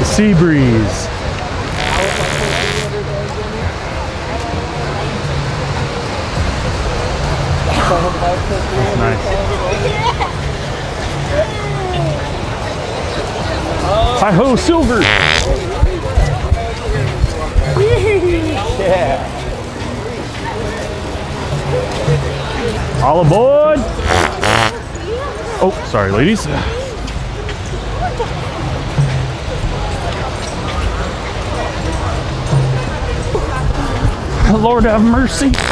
The Sea Breeze. That's nice. Hi-ho, silver! Yeah. All aboard! Oh, sorry, ladies. Lord have mercy.